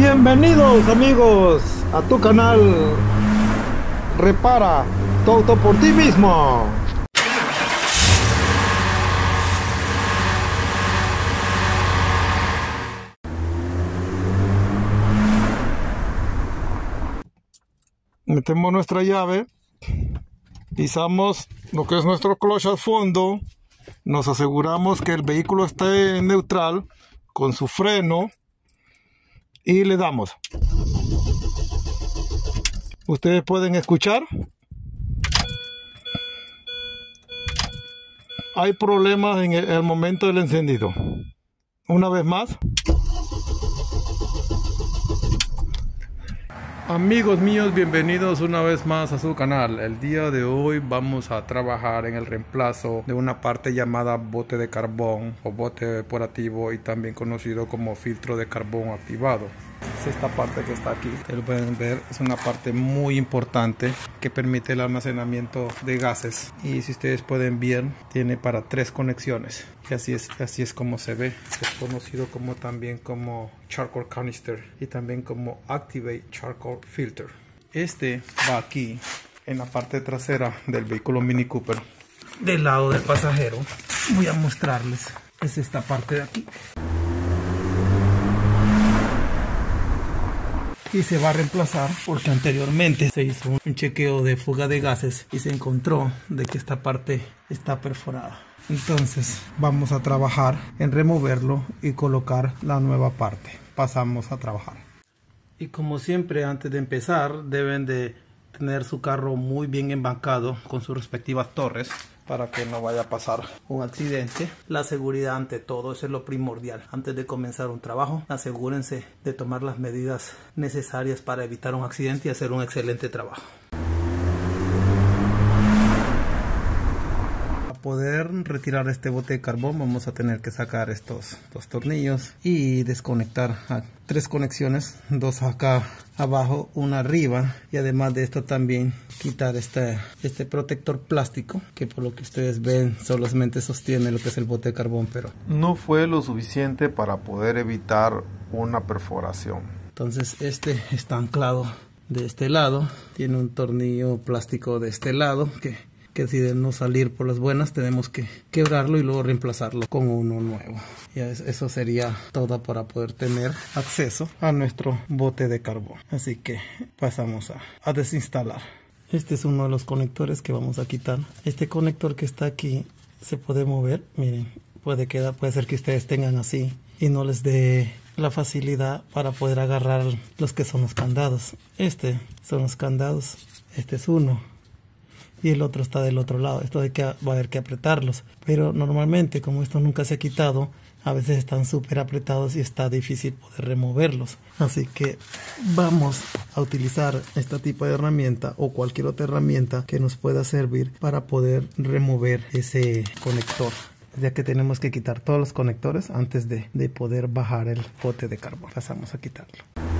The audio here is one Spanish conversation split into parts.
Bienvenidos amigos a tu canal Repara tu auto por ti mismo. Metemos nuestra llave, pisamos lo que es nuestro clutch al fondo, nos aseguramos que el vehículo esté en neutral con su freno y le damos. Ustedes pueden escuchar. Hay problemas en el momento del encendido. Una vez más. Amigos míos, bienvenidos una vez más a su canal. El día de hoy vamos a trabajar en el reemplazo de una parte llamada bote de carbón o bote depurativo y también conocido como filtro de carbón activado. Es esta parte que está aquí, lo pueden ver, es una parte muy importante que permite el almacenamiento de gases, y si ustedes pueden ver, tiene para 3 conexiones y así es como se ve. Es conocido como también como charcoal canister y también como activate charcoal filter. Este va aquí en la parte trasera del vehículo Mini Cooper, del lado del pasajero. Voy a mostrarles, es esta parte de aquí. Y se va a reemplazar porque anteriormente se hizo un chequeo de fuga de gases y se encontró de que esta parte está perforada. Entonces vamos a trabajar en removerlo y colocar la nueva parte. Pasamos a trabajar. Y como siempre, antes de empezar deben de tener su carro muy bien embancado con sus respectivas torres para que no vaya a pasar un accidente. La seguridad ante todo, eso es lo primordial. Antes de comenzar un trabajo, asegúrense de tomar las medidas necesarias para evitar un accidente y hacer un excelente trabajo. Para poder retirar este bote de carbón vamos a tener que sacar estos dos tornillos y desconectar a 3 conexiones, 2 acá abajo, una arriba, y además de esto también quitar este protector plástico que por lo que ustedes ven solamente sostiene lo que es el bote de carbón, pero no fue lo suficiente para poder evitar una perforación. Entonces este está anclado de este lado, tiene un tornillo plástico de este lado que si de no salir por las buenas tenemos que quebrarlo y luego reemplazarlo con uno nuevo. Y eso sería todo para poder tener acceso a nuestro bote de carbón. Así que pasamos a desinstalar. Este es uno de los conectores que vamos a quitar. Este conector que está aquí se puede mover. Miren, puede ser que ustedes tengan así y no les dé la facilidad para poder agarrar los que son los candados. Este son los candados. Este es uno. Y el otro está del otro lado. Esto va a haber que apretarlos, pero normalmente como esto nunca se ha quitado, a veces están súper apretados y está difícil poder removerlos. Así que vamos a utilizar este tipo de herramienta o cualquier otra herramienta que nos pueda servir para poder remover ese conector, ya que tenemos que quitar todos los conectores antes de poder bajar el bote de carbón. Pasamos a quitarlo.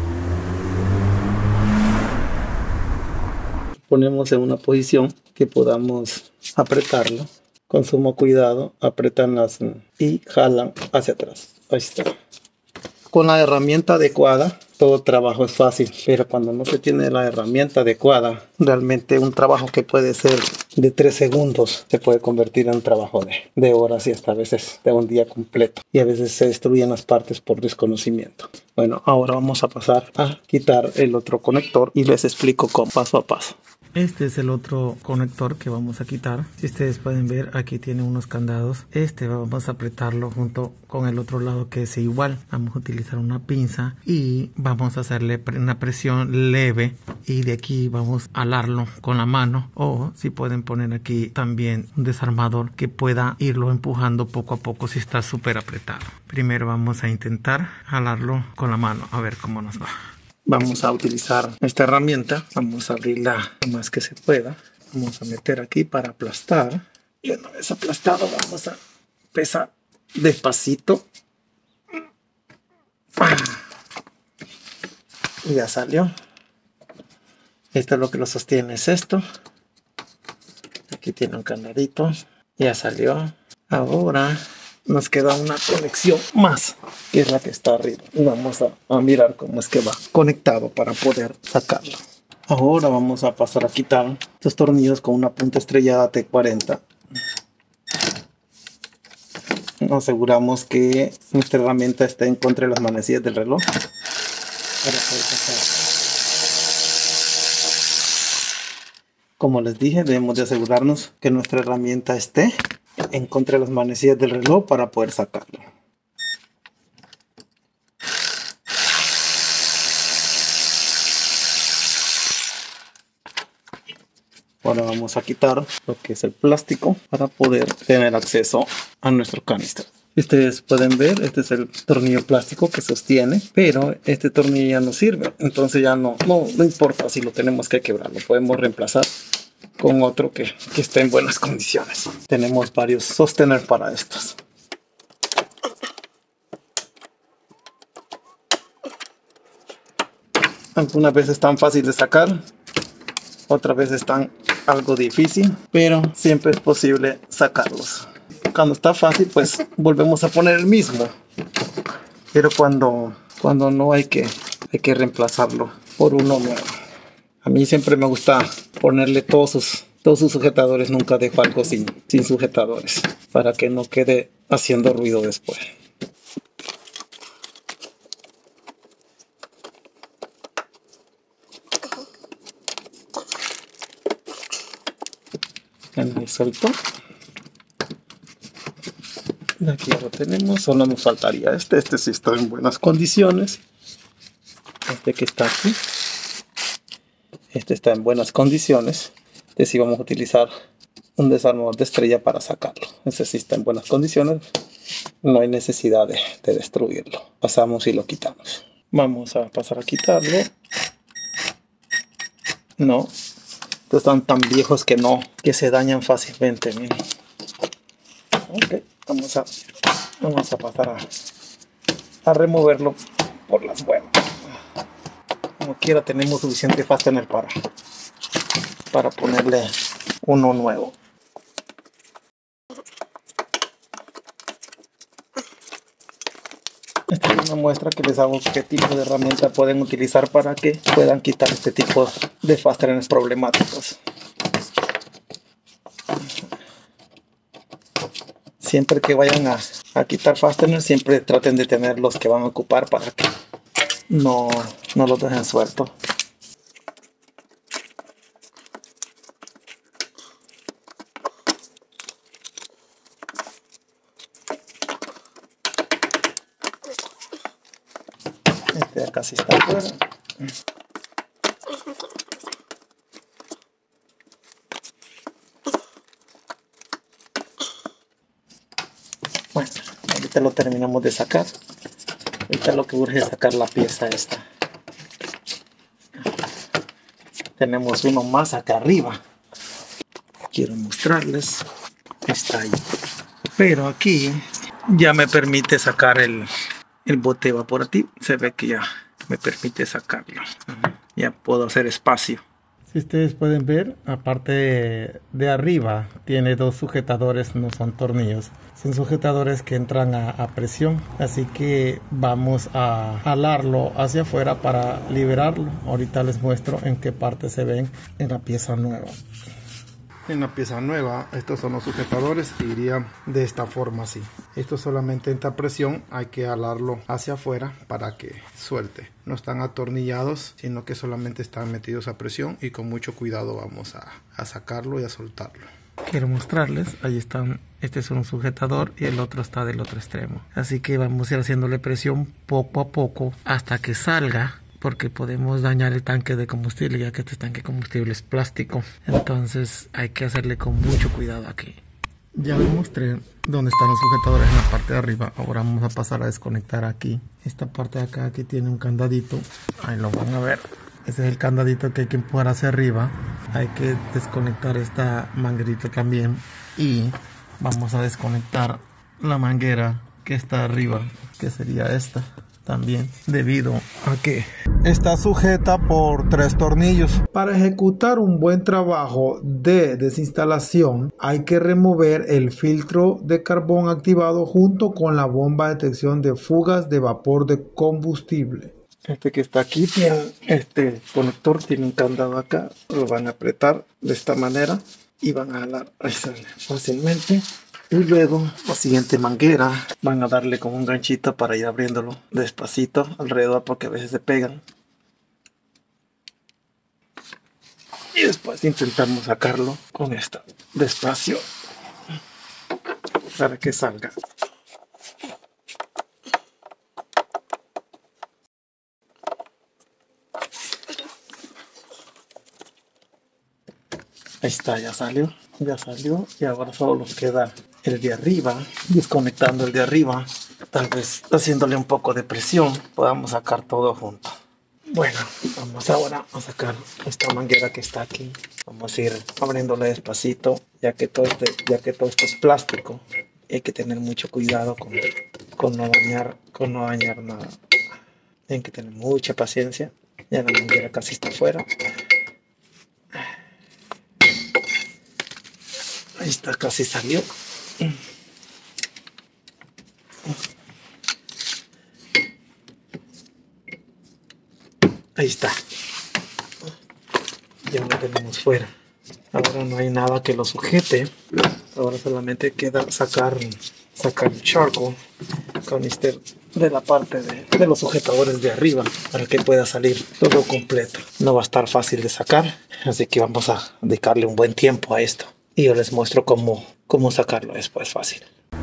Ponemos en una posición que podamos apretarlo. Con sumo cuidado, apretan y jalan hacia atrás. Ahí está. Con la herramienta adecuada, todo trabajo es fácil, pero cuando no se tiene la herramienta adecuada, realmente un trabajo que puede ser de 3 segundos se puede convertir en un trabajo de horas y hasta a veces de un día completo. Y a veces se destruyen las partes por desconocimiento. Bueno, ahora vamos a pasar a quitar el otro conector y les explico cómo, paso a paso. Este es el otro conector que vamos a quitar. Si ustedes pueden ver, aquí tiene unos candados. Este vamos a apretarlo junto con el otro lado que es igual. Vamos a utilizar una pinza y vamos a hacerle una presión leve y de aquí vamos a alarlo con la mano, o si pueden poner aquí también un desarmador que pueda irlo empujando poco a poco si está súper apretado. Primero vamos a intentar jalarlo con la mano a ver cómo nos va. Vamos a utilizar esta herramienta, vamos a abrirla lo más que se pueda, vamos a meter aquí para aplastar y una vez aplastado vamos a empezar despacito. Y ya salió. Esto es lo que lo sostiene, es esto. Aquí tiene un candadito, ya salió. Ahora nos queda una conexión más, que es la que está arriba. Y vamos a mirar cómo es que va conectado para poder sacarlo. Ahora vamos a pasar a quitar estos tornillos con una punta estrellada T40. Nos aseguramos que nuestra herramienta esté en contra de las manecillas del reloj para poder sacar. Como les dije, debemos de asegurarnos que nuestra herramienta esté en contra de las manecillas del reloj para poder sacarlo. Ahora vamos a quitar lo que es el plástico para poder tener acceso a nuestro canister. Ustedes pueden ver, este es el tornillo plástico que sostiene, pero este tornillo ya no sirve. Entonces ya no importa si lo tenemos que quebrar, lo podemos reemplazar con otro que esté en buenas condiciones. Tenemos varios sostener para estos. Algunas veces están fáciles de sacar, otras veces están algo difícil, pero siempre es posible sacarlos. Cuando está fácil, pues volvemos a poner el mismo, pero cuando no hay que reemplazarlo por uno nuevo. A mí siempre me gusta ponerle todos sus sujetadores, nunca dejo algo sin sujetadores, para que no quede haciendo ruido después. Ahí suelto. Y aquí ya lo tenemos, solo nos faltaría este sí está en buenas condiciones. Este que está aquí, este está en buenas condiciones. Este sí vamos a utilizar un desarmador de estrella para sacarlo. Este sí está en buenas condiciones, no hay necesidad de destruirlo. Pasamos y lo quitamos. Vamos a pasar a quitarlo. No, estos están tan viejos que se dañan fácilmente. Miren. Ok, vamos a pasar a removerlo por las buenas. Como quiera tenemos suficiente fastener para ponerle uno nuevo. Esta es una muestra que les hago qué tipo de herramienta pueden utilizar para que puedan quitar este tipo de fasteners problemáticos. Siempre que vayan a quitar fasteners, siempre traten de tener los que van a ocupar para que no los dejen sueltos. Este ya casi está fuera. Bueno, ahorita lo terminamos de sacar. Ahorita lo que urge es sacar la pieza esta. Tenemos uno más acá arriba. Quiero mostrarles. Está ahí. Pero aquí ya me permite sacar el bote evaporativo. Se ve que ya me permite sacarlo. Ya puedo hacer espacio. Si ustedes pueden ver, aparte de arriba, tiene dos sujetadores, no son tornillos. Son sujetadores que entran a presión. Así que vamos a jalarlo hacia afuera para liberarlo. Ahorita les muestro en qué parte se ven en la pieza nueva. En la pieza nueva, estos son los sujetadores y irían de esta forma así. Esto solamente entra a presión, hay que jalarlo hacia afuera para que suelte. No están atornillados, sino que solamente están metidos a presión y con mucho cuidado vamos a sacarlo y a soltarlo. Quiero mostrarles, ahí están, este es un sujetador y el otro está del otro extremo. Así que vamos a ir haciéndole presión poco a poco hasta que salga, porque podemos dañar el tanque de combustible, ya que este tanque de combustible es plástico. Entonces hay que hacerle con mucho cuidado aquí. Ya les mostré dónde están los sujetadores en la parte de arriba. Ahora vamos a pasar a desconectar aquí. Esta parte de acá, aquí tiene un candadito. Ahí lo van a ver. Ese es el candadito que hay que empujar hacia arriba. Hay que desconectar esta manguerita también. Y vamos a desconectar la manguera que está arriba, que sería esta. también, debido a que está sujeta por 3 tornillos. Para ejecutar un buen trabajo de desinstalación hay que remover el filtro de carbón activado junto con la bomba de detección de fugas de vapor de combustible. Este que está aquí tiene, este conector tiene un candado acá, lo van a apretar de esta manera y van a jalar, ahí sale fácilmente. Y luego la siguiente manguera van a darle con un ganchito para ir abriéndolo despacito alrededor, porque a veces se pegan. Y después intentamos sacarlo con esto despacio para que salga. Ahí está, ya salió y ahora solo nos queda el de arriba, desconectando el de arriba, tal vez haciéndole un poco de presión podamos sacar todo junto. Bueno, vamos ahora a sacar esta manguera que está aquí, vamos a ir abriéndole despacito, ya que todo esto es plástico, hay que tener mucho cuidado con no dañar nada, hay que tener mucha paciencia. Ya la manguera casi está afuera. Ahí está, casi salió. Ahí está. Ya lo tenemos fuera. Ahora no hay nada que lo sujete. Ahora solamente queda sacar el charco canister de la parte de los sujetadores de arriba para que pueda salir todo completo. No va a estar fácil de sacar, así que vamos a dedicarle un buen tiempo a esto. Y yo les muestro cómo sacarlo después fácil.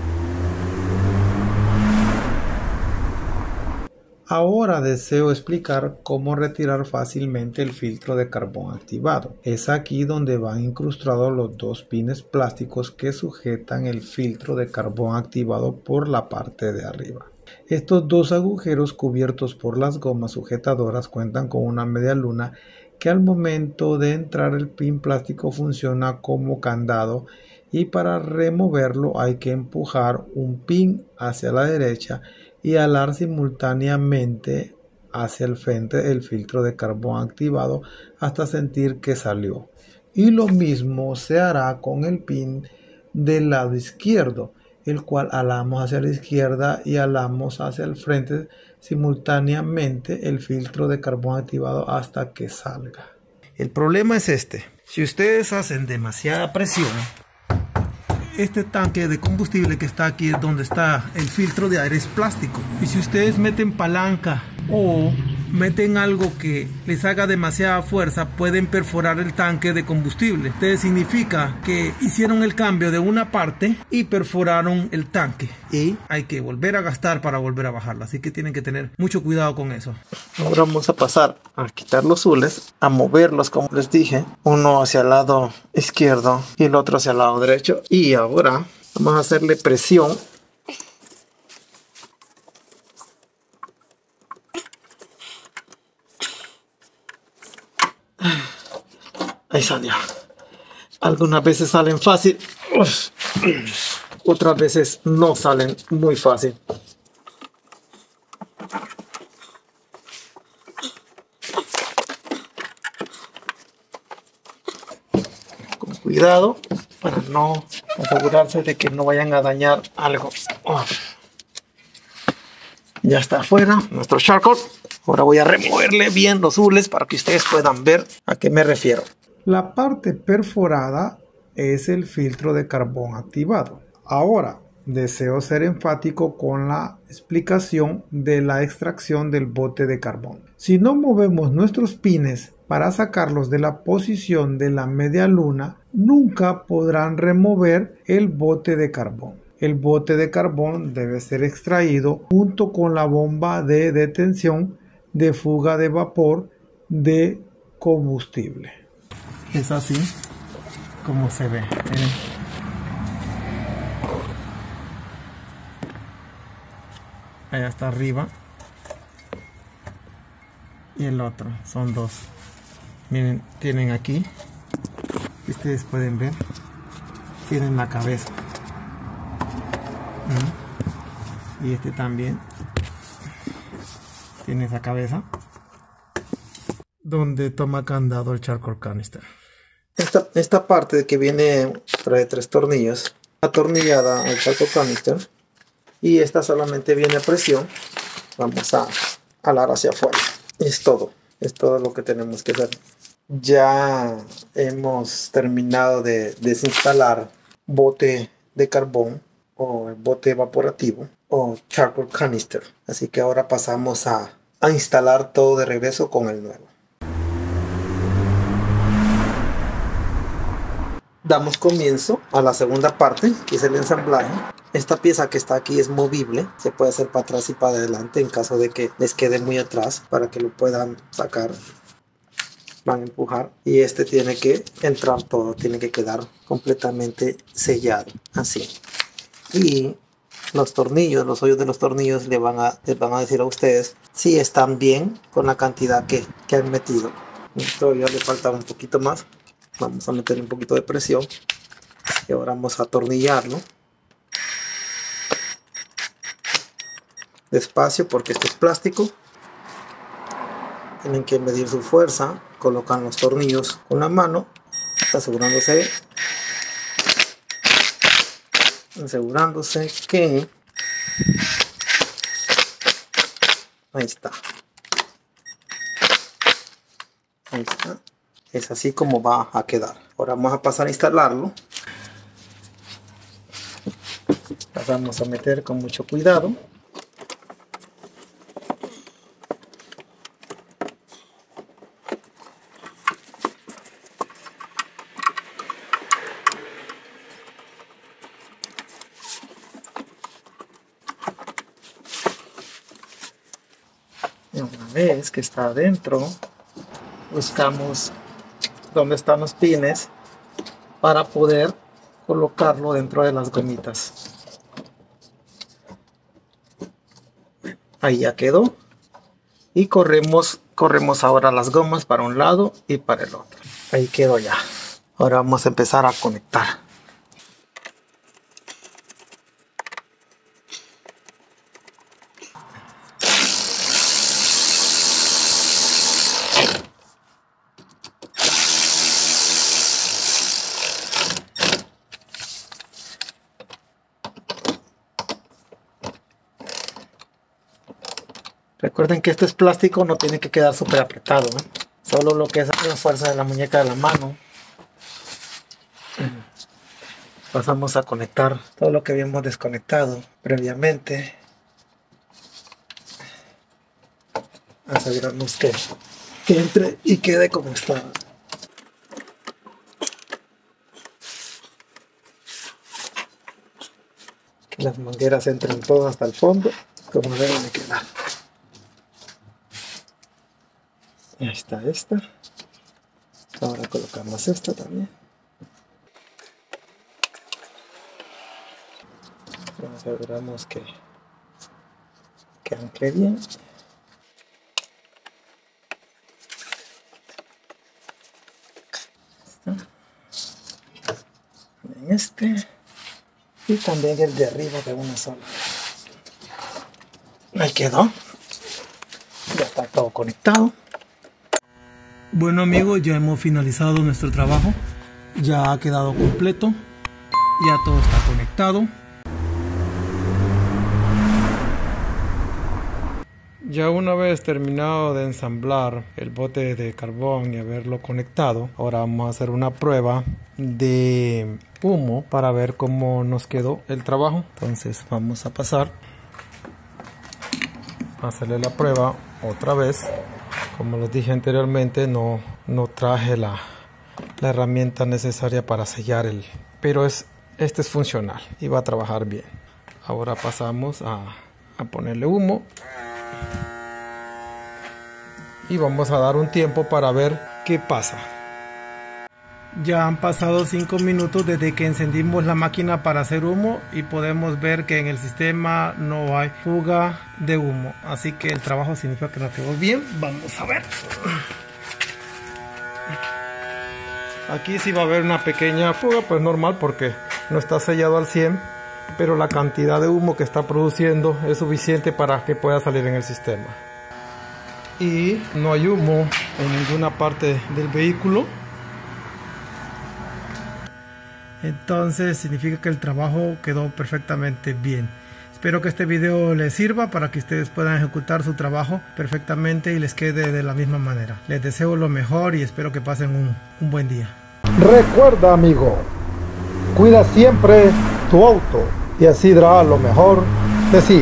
Ahora deseo explicar cómo retirar fácilmente el filtro de carbón activado. Es aquí donde van incrustados los 2 pines plásticos que sujetan el filtro de carbón activado por la parte de arriba. Estos 2 agujeros cubiertos por las gomas sujetadoras cuentan con una media luna que al momento de entrar el pin plástico funciona como candado, y para removerlo hay que empujar un pin hacia la derecha y jalar simultáneamente hacia el frente el filtro de carbón activado hasta sentir que salió. Y lo mismo se hará con el pin del lado izquierdo, el cual jalamos hacia la izquierda y jalamos hacia el frente simultáneamente el filtro de carbón activado hasta que salga. El problema es este: si ustedes hacen demasiada presión, este tanque de combustible que está aquí, donde está el filtro de aire, es plástico, y si ustedes meten palanca o meten algo que les haga demasiada fuerza, pueden perforar el tanque de combustible. Entonces significa que hicieron el cambio de una parte y perforaron el tanque, y hay que volver a gastar para volver a bajarla, así que tienen que tener mucho cuidado con eso. Ahora vamos a pasar a quitar los zules, a moverlos como les dije, uno hacia el lado izquierdo y el otro hacia el lado derecho, y ahora vamos a hacerle presión. Ahí salió. Algunas veces salen fácil, otras veces no salen muy fácil. Con cuidado para no asegurarse de que no vayan a dañar algo. Ya está afuera nuestro charcoal. Ahora voy a removerle bien los zules para que ustedes puedan ver a qué me refiero. La parte perforada es el filtro de carbón activado. Ahora deseo ser enfático con la explicación de la extracción del bote de carbón. Si no movemos nuestros pines para sacarlos de la posición de la media luna, nunca podrán remover el bote de carbón. El bote de carbón debe ser extraído junto con la bomba de detención de fuga de vapor de combustible. Es así como se ve. Allá está arriba y el otro, son 2. Miren, tienen aquí, ustedes pueden ver, tienen la cabeza, y este también tiene esa cabeza donde toma candado el charcoal canister. Esta parte que viene trae 3 tornillos atornillada al charcoal canister, y esta solamente viene a presión. Vamos a jalar hacia afuera. Es todo lo que tenemos que hacer. Ya hemos terminado de desinstalar bote de carbón o el bote evaporativo o charcoal canister, así que ahora pasamos a instalar todo de regreso con el nuevo. Damos comienzo a la segunda parte, que es el ensamblaje. Esta pieza que está aquí es movible, se puede hacer para atrás y para adelante en caso de que les quede muy atrás, para que lo puedan sacar. Van a empujar y este tiene que entrar todo, tiene que quedar completamente sellado, así. Y los tornillos, los hoyos de los tornillos les van a decir a ustedes si están bien con la cantidad que han metido. Todavía le falta un poquito más. Vamos a meter un poquito de presión y ahora vamos a atornillarlo despacio porque esto es plástico. Tienen que medir su fuerza, colocan los tornillos con la mano, asegurándose que ahí está. Es así como va a quedar. Ahora vamos a pasar a instalarlo. La vamos a meter con mucho cuidado. Y una vez que está adentro, buscamos dónde están los pines para poder colocarlo dentro de las gomitas. Ahí ya quedó. Y corremos ahora las gomas para un lado y para el otro. Ahí quedó ya. Ahora vamos a empezar a conectar. Recuerden que esto es plástico, no tiene que quedar súper apretado, ¿eh? Solo lo que es la fuerza de la muñeca de la mano. Pasamos a conectar todo lo que habíamos desconectado previamente. Asegurarnos que entre y quede como está. Que las mangueras entren todas hasta el fondo, como deben de quedar. Ahí está esta. Ahora colocamos esta también. Nos aseguramos que ancle bien. En este. Y también el de arriba de una sola. Ahí quedó. Ya está todo conectado. Bueno amigos, ya hemos finalizado nuestro trabajo. Ya ha quedado completo. Ya todo está conectado. Ya una vez terminado de ensamblar el bote de carbón y haberlo conectado, ahora vamos a hacer una prueba de humo para ver cómo nos quedó el trabajo. Entonces vamos a pasar a hacerle la prueba otra vez. Como les dije anteriormente, no traje la herramienta necesaria para sellar pero este es funcional y va a trabajar bien. Ahora pasamos a ponerle humo y vamos a dar un tiempo para ver qué pasa. Ya han pasado 5 minutos desde que encendimos la máquina para hacer humo y podemos ver que en el sistema no hay fuga de humo, así que el trabajo significa que nos quedó bien. Vamos a ver. Aquí sí va a haber una pequeña fuga, pues normal porque no está sellado al 100, pero la cantidad de humo que está produciendo es suficiente para que pueda salir en el sistema. y no hay humo en ninguna parte del vehículo. Entonces significa que el trabajo quedó perfectamente bien. Espero que este video les sirva para que ustedes puedan ejecutar su trabajo perfectamente y les quede de la misma manera. Les deseo lo mejor y espero que pasen un buen día. Recuerda, amigo, cuida siempre tu auto y así dará lo mejor de sí.